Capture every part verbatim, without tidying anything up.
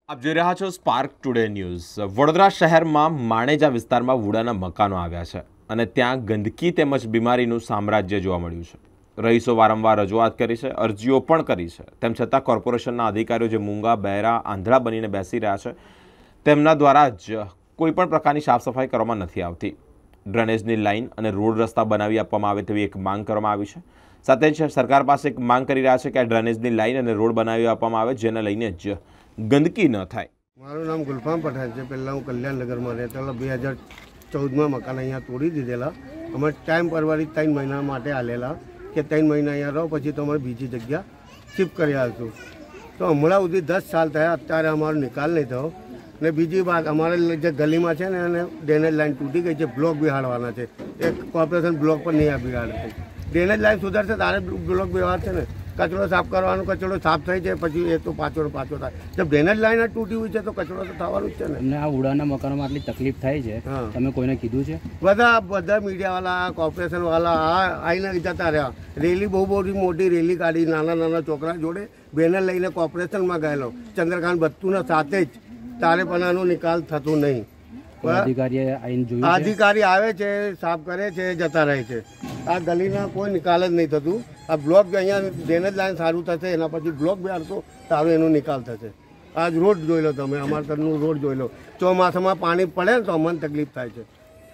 આપ જોઈ રહ્યા છો સ્પાર્ક ટુડે ન્યૂઝ। વડોદરા શહેરમાં માણેજા વિસ્તારમાં વુડાના મકાનો આવ્યા છે અને ત્યાં ગંદકી તેમજ બીમારીનું સામ્રાજ્ય જોવા મળ્યું છે। રહીશો વારંવાર રજૂઆત કરી છે, અરજીઓ પણ કરી છે, તેમ છતાં કોર્પોરેશનના અધિકારીઓ જે મૂંગા બહેરા આંધળા બનીને બેસી રહ્યા છે તેમના દ્વારા જ કોઈપણ પ્રકારની સાફ સફાઈ કરવામાં નથી આવતી। ડ્રેનેજની લાઇન અને રોડ રસ્તા બનાવી આપવામાં આવે તેવી એક માંગ કરવામાં આવી છે। સાથે જ સરકાર પાસે એક માંગ કરી રહ્યા છે કે આ ડ્રેનેજની લાઇન અને રોડ બનાવી આપવામાં આવે જેને લઈને જ ગંદકી ન થાય। મારું નામ ગુલફામ પઠાણ છે। પહેલાં હું કલ્યાણનગરમાં રહેતો હતો। બે હજાર ચૌદમાં મકાન અહીંયા તોડી દીધેલા। અમે ટાઈમ પરવારી ત્રણ મહિના માટે આલેલા કે ત્રણ મહિના અહીંયા રહો પછી તો અમારે બીજી જગ્યા શિફ્ટ કરી આવશું। તો હમણાં સુધી દસ સાલ થયા, અત્યારે અમારો નિકાલ નહીં થયો। ને બીજી વાત, અમારે જે ગલીમાં છે ને એને ડ્રેનેજ લાઈન તૂટી ગઈ છે, બ્લોક બિહાડવાના છે। એક કોર્પોરેશન બ્લોક પર નહીં બિહાડે છે। ડ્રેનેજ લાઈન સુધારશે તારે બ્લોક બિહાડશે ને। કચરો સાફ કરવાનો, કચરો સાફ થઈ જાય પછી એ તો પાછો પાછો થાય। જબ ડ્રેનેજ લાઈન તૂટી હોય છે તો કચરો તો થવાનું જ છે ને। અમને આ ઉડાના મકાનોમાં આટલી તકલીફ થાય છે, તમે કોઈને કીધું છે? બધા બધા મીડિયાવાળા, કોર્પોરેશનવાળા આ આવીને જતા રહ્યા। રેલી બહુ બહુ મોટી રેલી કાઢી, નાના નાના છોકરા જોડે બેનર લઈને કોર્પોરેશનમાં ગયેલો ચંદ્રકાંત બત્તુના સાથે જ, તારે પણ આનો નિકાલ થતો નહીં। અધિકારી આવીને જોયું? અધિકારી આવે છે, સાફ કરે છે, જતા રહે છે। આ ગલીના કોઈ નિકાલ જ નહીં થતું। આ બ્લોક અહીંયા ડ્રેનેજ લાઈન સારું થશે, એના પછી બ્લોક બેહાડશો તારો એનો નિકાલ થશે। આજ રોડ જોઈ લો તમે, અમારા તરફનું રોડ જોઈ લો। ચોમાસામાં પાણી પડે ને તો અમને તકલીફ થાય છે।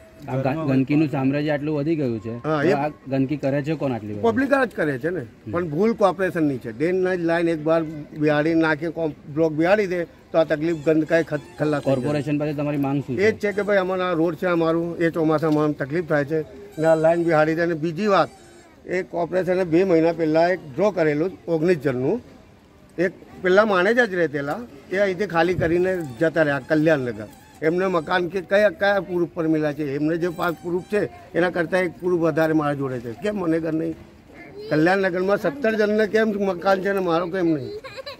આ ગંદકીનું સામ્રાજ્ય આટલું વધી ગયું છે, આ ગંદકી કરે છે કોણ? આટલી પબ્લિક જ કરે છે ને, પણ ભૂલ કોર્પોરેશનની છે। ડ્રેનેજ લાઈન એક વાર બિહાડી નાખી, બ્લોક બિહાડી દે તો આ તકલીફ ગંદકાઈ ખલ્લા। કોર્પોરેશન પાસે તમારી માંગ શું એ જ છે કે ભાઈ અમારા રોડ છે અમારું, એ ચોમાસામાં તકલીફ થાય છે ને આ લાઈન બિહાડી દે। અને બીજી વાત, એ કોર્પોરેશને બે મહિના પહેલાં એક ડ્રો કરેલું ઓગણીસ જણનું, એક પહેલાં માણેજા જ રહેતેલા, એ અહીંથી ખાલી કરીને જતા રહ્યા કલ્યાણનગર। એમને મકાન કે કયા કયા પ્રૂફ પર મળ્યા છે, એમને જે પાંચ પ્રૂફ છે એના કરતાં એક પ્રૂફ વધારે મારા જોડે છે। કેમ મને ઘર નહીં? કલ્યાણનગરમાં સત્તર જણને કેમ મકાન છે ને મારો કેમ નહીં?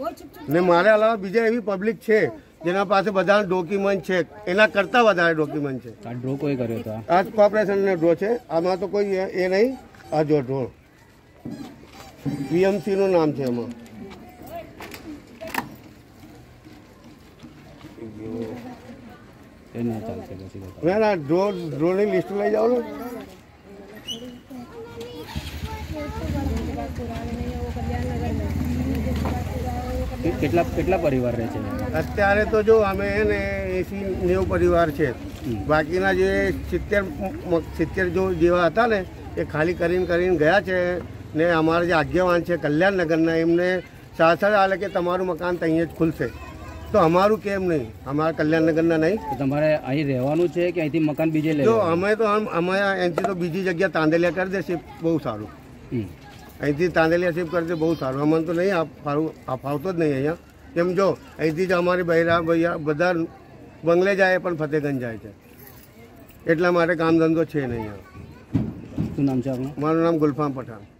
ને મારે અલાવા બીજા એવી પબ્લિક છે જેના પાસે બધા ડોક્યુમેન્ટ છે, એના કરતાં વધારે ડોક્યુમેન્ટ છે। આ ડ્રો કોઈ કર્યો હતો? આ કોર્પોરેશનનો ડ્રો છે, આમાં તો કોઈ એ નહીં। આ જો ડ્રો વીએમસીનું નામ છે એમાં। એ ના ચાલશે પછી? ના ના, ડ્રો ડ્રોની લિસ્ટ લઈ જાઓ ને। કેટલા કેટલા પરિવાર રહે છે અત્યારે? તો જો અમે એને એસી નેવું પરિવાર છે, બાકીના જે સિત્તેર સિત્તેર જો જેવા હતા ને એ ખાલી કરીને કરીને ગયા છે। ને અમારા જે આગેવાન છે કલ્યાણનગરના, એમને સાથ હાલે કે તમારું મકાન તો અહીંયા જ ખુલશે, તો અમારું કેમ નહીં? અમારા કલ્યાણનગરના નહીં? તમારે અહીં રહેવાનું છે કે અહીંથી મકાન બીજે લે? જો અમે તો અમે અહીંથી તો બીજી જગ્યા તાંદેલિયા કરી દે શિફ્ટ, બહુ સારું। અહીંથી તાંદેલિયા શિફ્ટ કરી દે બહુ સારું। અમને તો નહીં ફાવતો જ નહીં અહીંયા। કેમ જો અહીંથી જ અમારી બૈરા ભૈયા બધા બંગલે જાય પણ ફતેગંજ જાય છે, એટલા માટે કામ ધંધો છે નહીં અહીંયા। શું નામ છે આપનું? મારું નામ ગુલફામ પઠાણ।